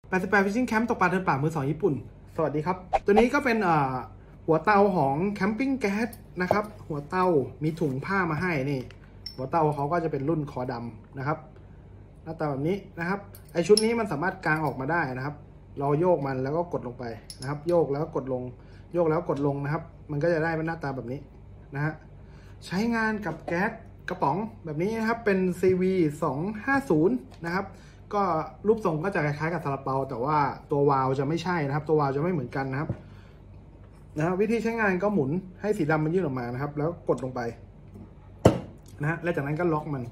88 Fishing Camp ตกปลาเดินป่ามือ2ญี่ปุ่นสวัสดีครับตัวนี้ก็เป็นหัวเตาของแคมปิ้งแก๊สนะครับหัวเตามีถุงผ้ามาให้นี่หัวเตาเขาก็จะเป็นรุ่นคอดำนะครับหน้าตาแบบนี้นะครับไอชุดนี้มันสามารถกางออกมาได้นะครับเราโยกมันแล้วก็กดลงไปนะครับโยกแล้วก็กดลงโยกแล้วกดลงนะครับมันก็จะได้เป็นหน้าตาแบบนี้นะฮะใช้งานกับแก๊สกระป๋องแบบนี้นะครับเป็น CV 250นะครับก็รูปทรงก็จะคล้ายๆกับซาลาเปาแต่ว่าตัววาล์วจะไม่ใช่นะครับตัววาล์วจะไม่เหมือนกันนะครับวิธีใช้งานก็หมุนให้สีดำมันยื่นออกมานะครับแล้วกดลงไปนะฮะและจากนั้นก็ล็อกมัน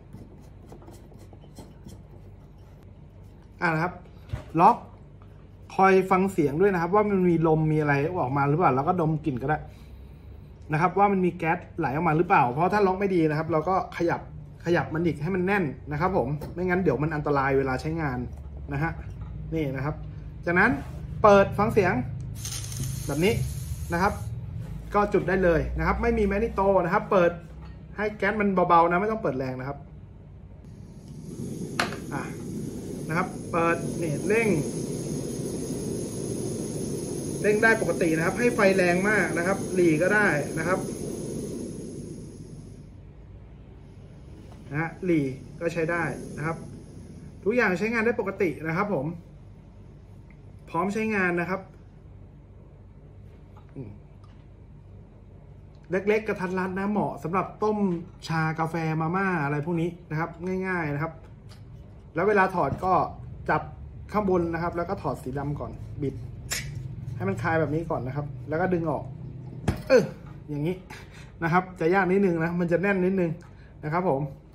นะครับล็อกคอยฟังเสียงด้วยนะครับว่ามันมีลมมีอะไรออกมาหรือเปล่าแล้วก็ดมกลิ่นก็ได้นะครับว่ามันมีแก๊สไหลออกมาหรือเปล่าเพราะถ้าล็อกไม่ดีนะครับเราก็ขยับมันอีกให้มันแน่นนะครับผมไม่งั้นเดี๋ยวมันอันตรายเวลาใช้งานนะฮะนี่นะครับจากนั้นเปิดฟังเสียงแบบนี้นะครับก็จุดได้เลยนะครับไม่มีแมกนิโตนะครับเปิดให้แก๊สมันเบาๆนะไม่ต้องเปิดแรงนะครับนะครับเปิดนี่เร่งได้ปกตินะครับให้ไฟแรงมากนะครับหลีก็ได้นะครับหลีก็ใช้ได้นะครับทุกอย่างใช้งานได้ปกตินะครับผมพร้อมใช้งานนะครับเล็กๆกระทัดรัดนะเหมาะสำหรับต้มชากาแฟมาม่าอะไรพวกนี้นะครับง่ายๆนะครับแล้วเวลาถอดก็จับข้างบนนะครับแล้วก็ถอดสีดำก่อนบิดให้มันคลายแบบนี้ก่อนนะครับแล้วก็ดึงออกอย่างนี้นะครับจะยากนิดนึงนะมันจะแน่นนิดนึงนะครับผม